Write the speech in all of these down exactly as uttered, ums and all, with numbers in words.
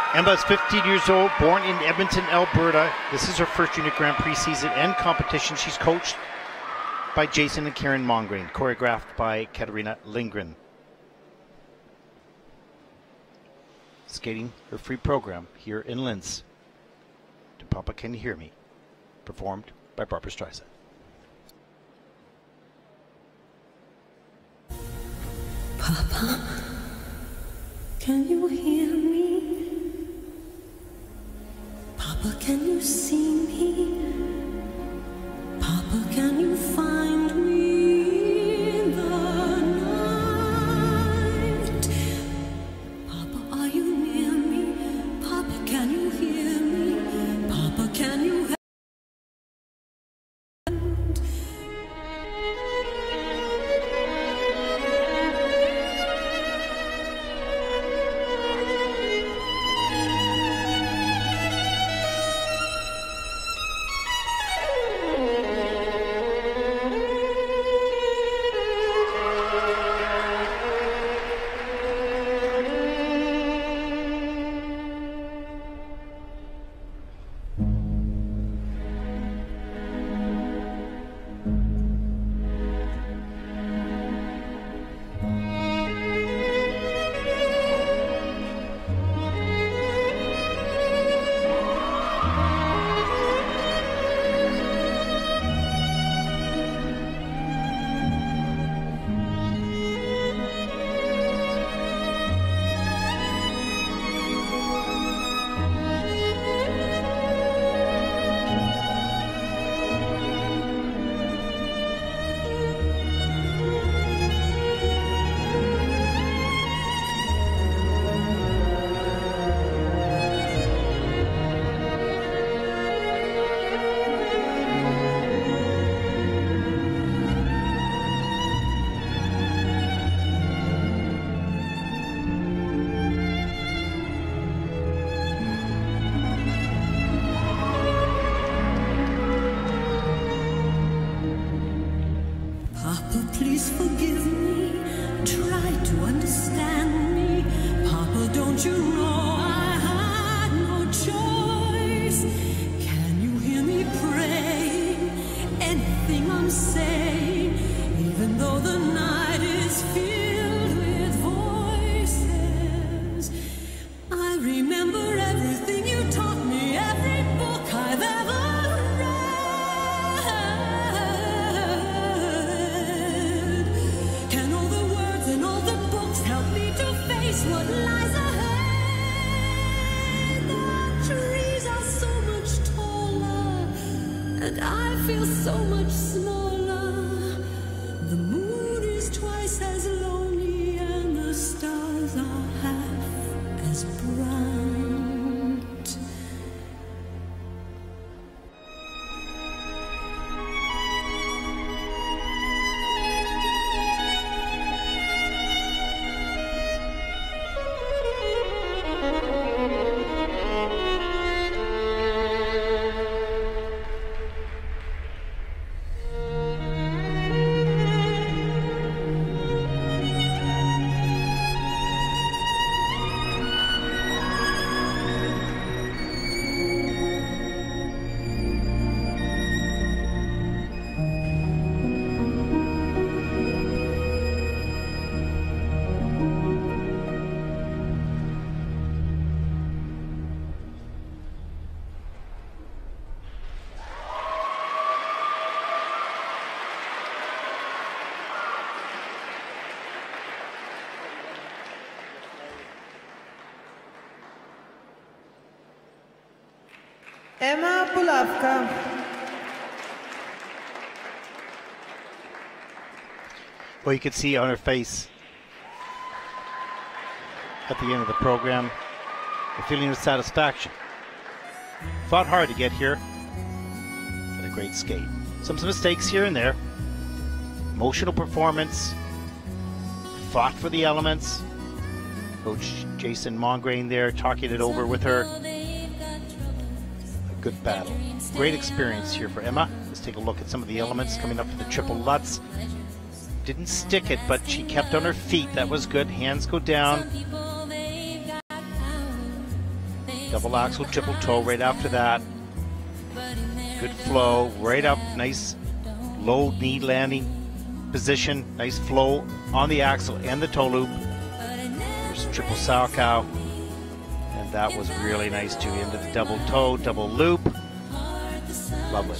Emma is fifteen years old, born in Edmonton, Alberta. This is her first Junior Grand Prix season and competition. She's coached by Jason and Karen Mongrain, choreographed by Katarina Lindgren. Skating her free program here in Linz. To Papa Can You Hear Me? Performed by Barbara Streisand. Papa, can you hear me? Papa, can you see me? Papa, can you find me in the night? Papa, are you near me? Papa, can you hear me? Papa, can you help? Please forgive me, try to understand me. Papa, don't you know I had no choice? Can you hear me praying? Anything I'm saying, even though the night is filled with voices. I remember everything you taught me, every book I've ever what lies ahead. The trees are so much taller, and I feel so much smaller. The moon is twice as lonely, and the stars are half as bright. Emma Pulavka. Well, you can see on her face at the end of the program a feeling of satisfaction. Fought hard to get here, but a great skate. Some mistakes here and there. Emotional performance. Fought for the elements. Coach Jason Mongrain there talking it over with her. A good battle. Great experience here for Emma. Let's take a look at some of the elements coming up for the triple Lutz. Didn't stick it, but she kept on her feet. That was good. Hands go down. Double axel, triple toe right after that. Good flow, right up, nice low knee landing position, nice flow on the axle and the toe loop. There's triple Salchow, and that was really nice too. Into the double toe, double loop. Lovely.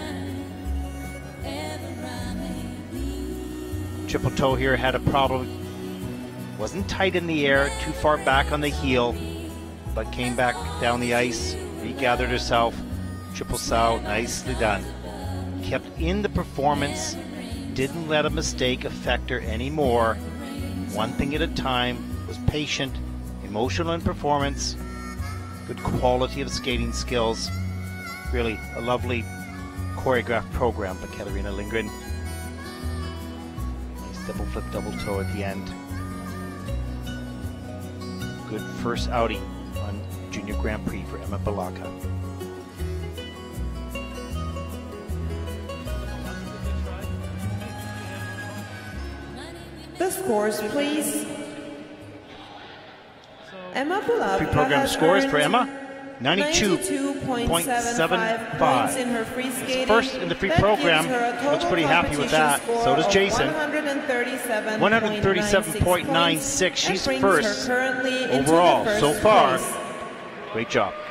Triple toe here had a problem. Wasn't tight in the air, too far back on the heel, but came back down the ice, regathered herself. Triple sow, nicely done. Kept in the performance, didn't let a mistake affect her anymore. One thing at a time, was patient, emotional in performance, good quality of skating skills. Really a lovely choreographed program by Katarina Lindgren. Nice double flip, double toe at the end. Good first outing on Junior Grand Prix for Emma Balaka. The scores, please. Emma Bulavka Pre-program has scores earned for Emma: ninety-two point seven five. points in her free skating. First in the free That program. gives her a total Looks pretty happy with that. competition So does score Jason. of one thirty-seven point nine six. She's That brings first her currently into the overall first so far. place. Great job.